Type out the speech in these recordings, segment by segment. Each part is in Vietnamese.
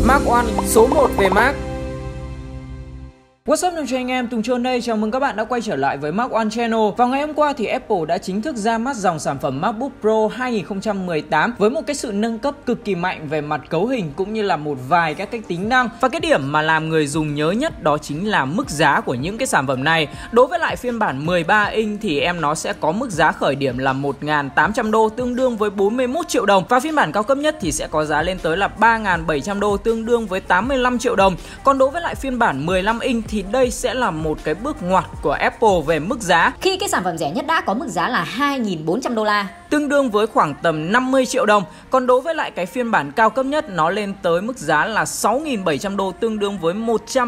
Mark One số 1 về Mac. What's up đồng anh em, Tùng Trôn đây, chào mừng các bạn đã quay trở lại với Mark One Channel. Vào ngày hôm qua thì Apple đã chính thức ra mắt dòng sản phẩm MacBook Pro 2018 với một cái sự nâng cấp cực kỳ mạnh về mặt cấu hình cũng như là một vài các cái tính năng. Và cái điểm mà làm người dùng nhớ nhất đó chính là mức giá của những cái sản phẩm này. Đối với lại phiên bản 13 inch thì nó sẽ có mức giá khởi điểm là 1.800 đô tương đương với 41 triệu đồng. Và phiên bản cao cấp nhất thì sẽ có giá lên tới là 3.700 đô tương đương với 85 triệu đồng. Còn đối với lại phiên bản 15 inch thì đây sẽ là một cái bước ngoặt của Apple về mức giá. Khi cái sản phẩm rẻ nhất đã có mức giá là 2.400 đô la, tương đương với khoảng tầm 50 triệu đồng. Còn đối với lại cái phiên bản cao cấp nhất nó lên tới mức giá là 6.700 đô tương đương với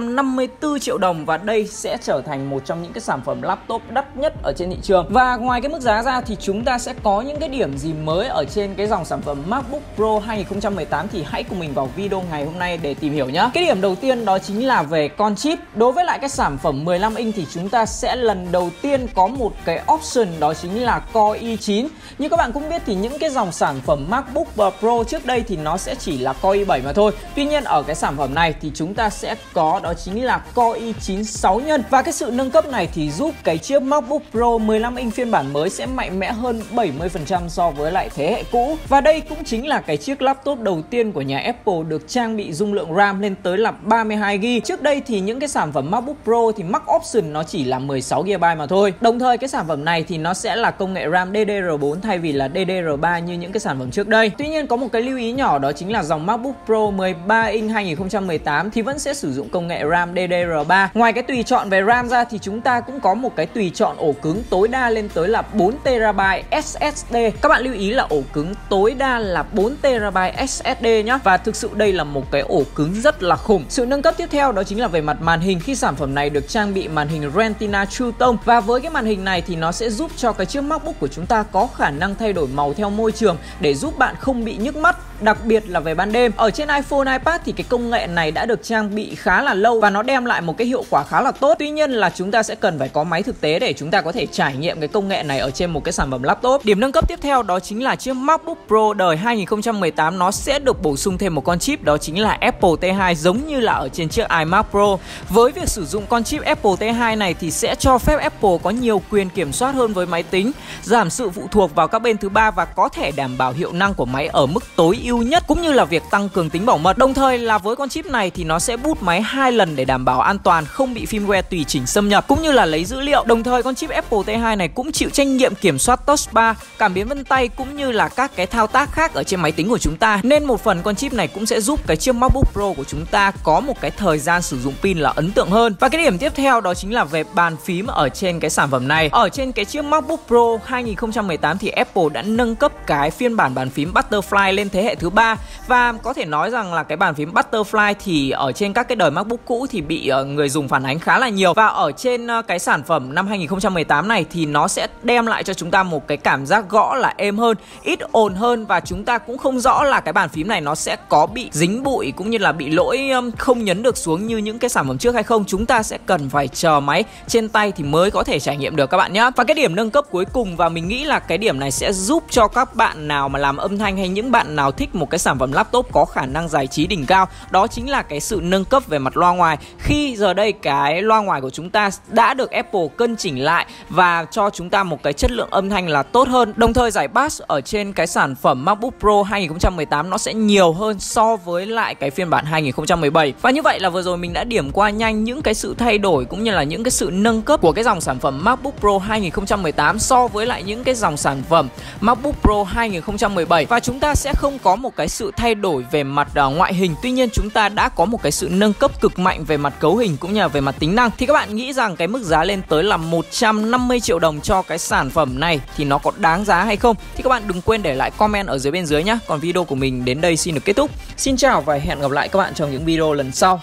154 triệu đồng. Và đây sẽ trở thành một trong những cái sản phẩm laptop đắt nhất ở trên thị trường. Và ngoài cái mức giá ra thì chúng ta sẽ có những cái điểm gì mới ở trên cái dòng sản phẩm MacBook Pro 2018 thì hãy cùng mình vào video ngày hôm nay để tìm hiểu nhé. Cái điểm đầu tiên đó chính là về con chip. Đối với lại cái sản phẩm 15 inch thì chúng ta sẽ lần đầu tiên có một cái option đó chính là Core i9. Như các bạn cũng biết thì những cái dòng sản phẩm MacBook Pro trước đây thì nó sẽ chỉ là Core i7 mà thôi. Tuy nhiên ở cái sản phẩm này thì chúng ta sẽ có đó chính là Core i9 6 nhân. Và cái sự nâng cấp này thì giúp cái chiếc MacBook Pro 15 inch phiên bản mới sẽ mạnh mẽ hơn 70% so với lại thế hệ cũ. Và đây cũng chính là cái chiếc laptop đầu tiên của nhà Apple được trang bị dung lượng RAM lên tới là 32GB. Trước đây thì những cái sản phẩm MacBook Pro thì Max Option nó chỉ là 16GB mà thôi. Đồng thời cái sản phẩm này thì nó sẽ là công nghệ RAM DDR4 thay vì là DDR3 như những cái sản phẩm trước đây. Tuy nhiên có một cái lưu ý nhỏ đó chính là dòng MacBook Pro 13 inch 2018 thì vẫn sẽ sử dụng công nghệ RAM DDR3. Ngoài cái tùy chọn về RAM ra thì chúng ta cũng có một cái tùy chọn ổ cứng tối đa lên tới là 4TB SSD. Các bạn lưu ý là ổ cứng tối đa là 4TB SSD nhá. Và thực sự đây là một cái ổ cứng rất là khủng. Sự nâng cấp tiếp theo đó chính là về mặt màn hình, khi sản phẩm này được trang bị màn hình Retina True Tone. Và với cái màn hình này thì nó sẽ giúp cho cái chiếc MacBook của chúng ta có khả năng thay đổi màu theo môi trường để giúp bạn không bị nhức mắt, đặc biệt là về ban đêm. Ở trên iPhone, iPad thì cái công nghệ này đã được trang bị khá là lâu và nó đem lại một cái hiệu quả khá là tốt. Tuy nhiên là chúng ta sẽ cần phải có máy thực tế để chúng ta có thể trải nghiệm cái công nghệ này ở trên một cái sản phẩm laptop. Điểm nâng cấp tiếp theo đó chính là chiếc MacBook Pro đời 2018 nó sẽ được bổ sung thêm một con chip đó chính là Apple T2 giống như là ở trên chiếc iMac Pro. Với việc sử dụng con chip Apple T2 này thì sẽ cho phép Apple có nhiều quyền kiểm soát hơn với máy tính, giảm sự phụ thuộc vào các bên thứ ba và có thể đảm bảo hiệu năng của máy ở mức tối ưu nhất cũng như là việc tăng cường tính bảo mật. Đồng thời là với con chip này thì nó sẽ boot máy 2 lần để đảm bảo an toàn, không bị firmware tùy chỉnh xâm nhập cũng như là lấy dữ liệu. Đồng thời con chip Apple T2 này cũng chịu trách nhiệm kiểm soát touch bar, cảm biến vân tay cũng như là các cái thao tác khác ở trên máy tính của chúng ta. Nên một phần con chip này cũng sẽ giúp cái chiếc MacBook Pro của chúng ta có một cái thời gian sử dụng pin là ấn tượng hơn. Và cái điểm tiếp theo đó chính là về bàn phím ở trên cái sản phẩm này. Ở trên cái chiếc MacBook Pro 2018 thì Apple đã nâng cấp cái phiên bản bàn phím Butterfly lên thế hệ thứ 3. Và có thể nói rằng là cái bàn phím Butterfly thì ở trên các cái đời MacBook cũ thì bị người dùng phản ánh khá là nhiều. Và ở trên cái sản phẩm năm 2018 này thì nó sẽ đem lại cho chúng ta một cái cảm giác gõ là êm hơn, ít ồn hơn. Và chúng ta cũng không rõ là cái bàn phím này nó sẽ có bị dính bụi cũng như là bị lỗi không nhấn được xuống như những cái sản phẩm trước hay không. Chúng ta sẽ cần phải chờ máy trên tay thì mới có thể trải nghiệm được các bạn nhé. Và cái điểm nâng cấp cuối cùng, và mình nghĩ là cái điểm này sẽ giúp cho các bạn nào mà làm âm thanh hay những bạn nào thích một cái sản phẩm laptop có khả năng giải trí đỉnh cao, đó chính là cái sự nâng cấp về mặt loa ngoài. Khi giờ đây cái loa ngoài của chúng ta đã được Apple cân chỉnh lại và cho chúng ta một cái chất lượng âm thanh là tốt hơn. Đồng thời giải bass ở trên cái sản phẩm MacBook Pro 2018 nó sẽ nhiều hơn so với lại cái phiên bản 2017. Và như vậy là vừa rồi mình đã điểm qua nhanh những cái sự thay đổi cũng như là những cái sự nâng cấp của cái dòng sản phẩm MacBook Pro 2018 so với lại những cái dòng sản phẩm MacBook Pro 2017. Và chúng ta sẽ không có một cái sự thay đổi về mặt ngoại hình. Tuy nhiên chúng ta đã có một cái sự nâng cấp cực mạnh về mặt cấu hình cũng như là về mặt tính năng. Thì các bạn nghĩ rằng cái mức giá lên tới là 150 triệu đồng cho cái sản phẩm này thì nó có đáng giá hay không? Thì các bạn đừng quên để lại comment ở dưới bên dưới nhé. Còn video của mình đến đây xin được kết thúc. Xin chào và hẹn gặp lại các bạn trong những video lần sau.